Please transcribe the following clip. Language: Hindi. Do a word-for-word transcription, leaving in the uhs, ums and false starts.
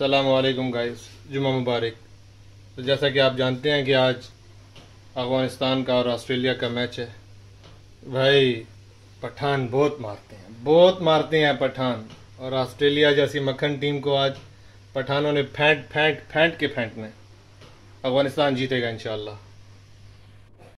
अस्सलामुअलैकुम गाइस, जुमा मुबारक। तो जैसा कि आप जानते हैं कि आज अफ़गानिस्तान का और ऑस्ट्रेलिया का मैच है। भाई पठान बहुत मारते हैं, बहुत मारते हैं पठान। और ऑस्ट्रेलिया जैसी मक्खन टीम को आज पठानों ने फेंट फेंट फेंट के फेंटना है। अफ़गानिस्तान जीतेगा इंशाल्लाह।